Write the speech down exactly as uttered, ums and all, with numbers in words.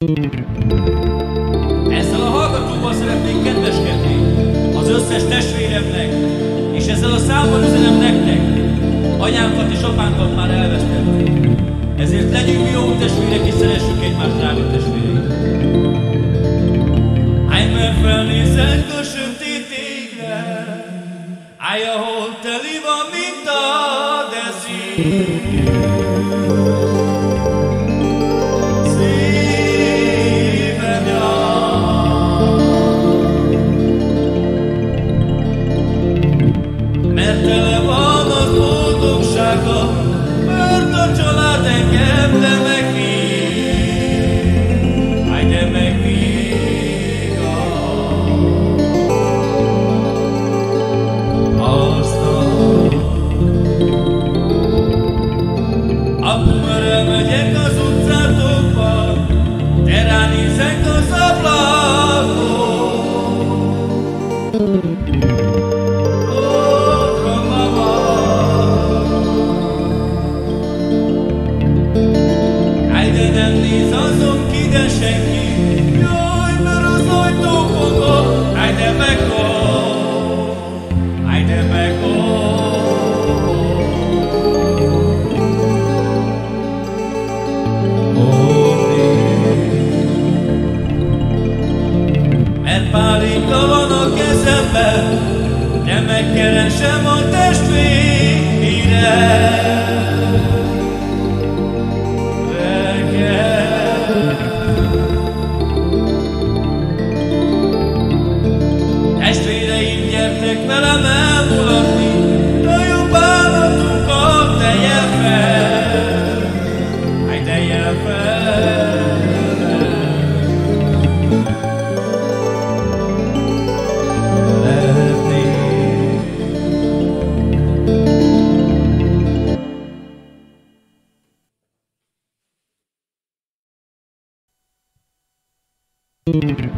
Ezzel a hallgatóval szeretnék kedveskedni az összes testvéremnek, és ezzel a számmal üzenem nektek. Anyánkat és apánkat már elvesztették. Ezért legyünk jó testvérek, és szeressük egymást, drága testvéreink. Állj, mert felnézek a sötét égre, állj, ahol teli van, mint a deszív. Mert a család engem, de megvíg, állj, de megvíg aztán. Apumer, elmegyek az utcátokba, te ránézek az ablakon. Senki, jaj, mert az ajtó fogok, állj, de megol, állj, de megol. Mert pálinka van a kezemben, de megkeresem a testvére. Testvéreim, gyertek velem elmulatni, a jobb állatunkat, telje fel, állj, telje fel. Lehetnék.